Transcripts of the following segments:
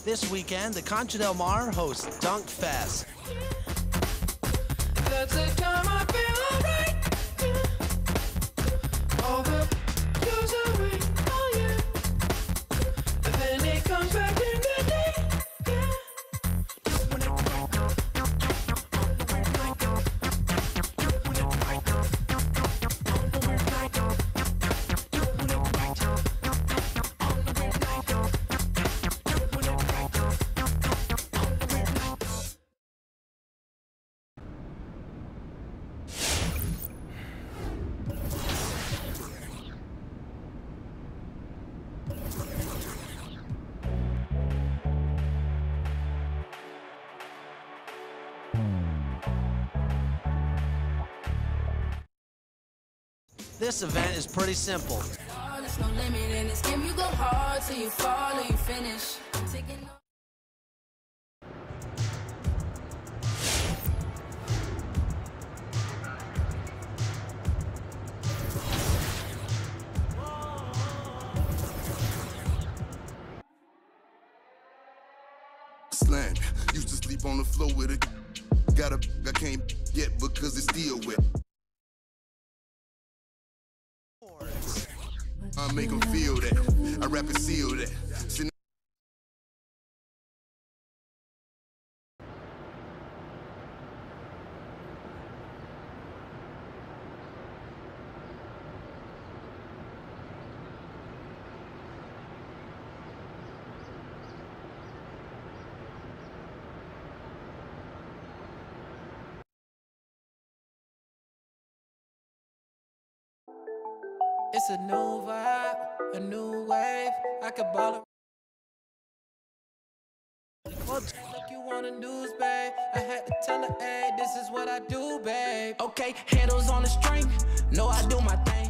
This weekend, the Concha Del Mar hosts Dunk Fest. That's the time I feel alright. All the blues away, oh yeah. And then it comes back in the day, yeah. This event is pretty simple. There's no limit in this game. You go hard till you fall or you finish. Slam, used to sleep on the floor with it. Got a I can't get because it's still wet. I make them feel that. I rap and seal that. It's a new vibe, a new wave. I could ball it. Like you on the news, babe. I had to tell her, hey, this is what I do, babe. Okay, handles on the string. No, I do my thing.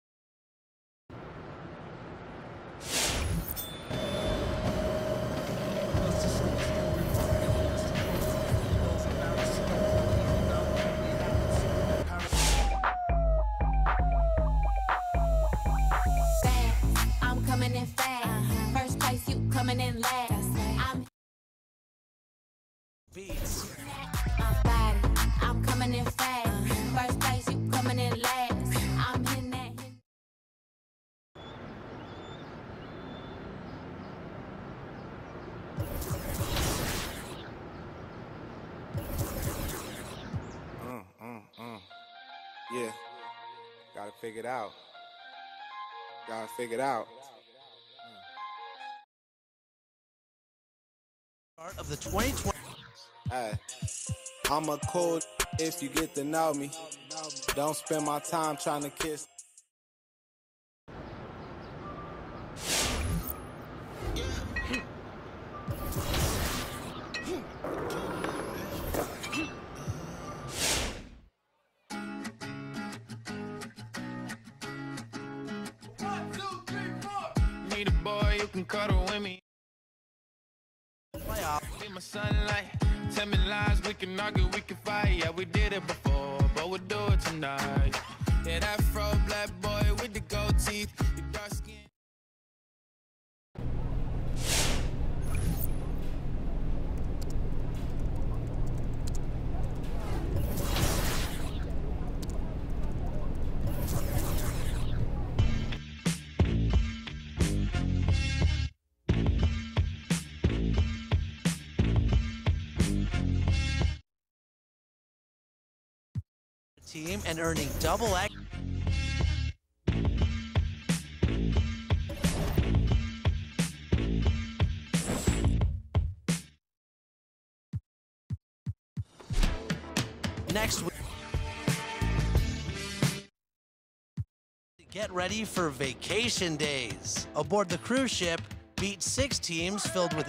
Coming in fast. First place, you coming in last. I'm Beats. my body. I'm coming in fast. First place, you coming in last. I'm in that. Yeah, gotta figure it out. Gotta figure it out. Start of the 2020. Hey, I'm a cool if you get to know me. Don't spend my time trying to kiss. Need a boy you can cuddle with me. Playoff. Be my sunlight. Tell me lies, we can argue, we can fight. Yeah, we did it before, but we'll do it tonight. Yeah, that fro black boy with the gold teeth, your dark skin. Team and earning double X. Next week. Get ready for vacation days. Aboard the cruise ship, beat 6 teams filled with